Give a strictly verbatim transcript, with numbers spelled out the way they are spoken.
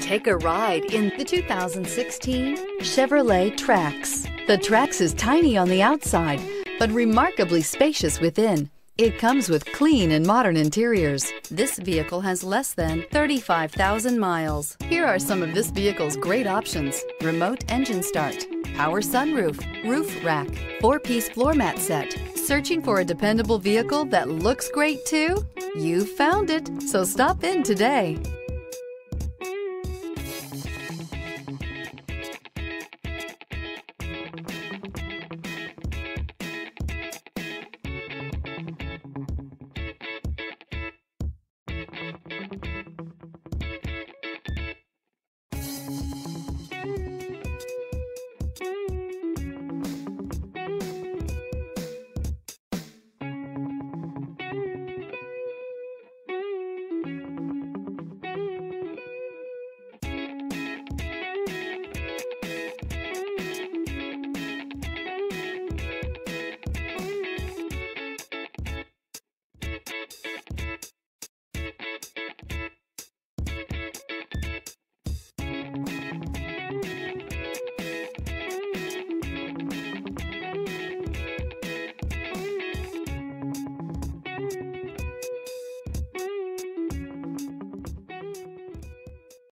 Take a ride in the two thousand sixteen Chevrolet Trax. The Trax is tiny on the outside, but remarkably spacious within. It comes with clean and modern interiors. This vehicle has less than thirty-five thousand miles. Here are some of this vehicle's great options: remote engine start, power sunroof, roof rack, four-piece floor mat set. Searching for a dependable vehicle that looks great too? You found it, so stop in today.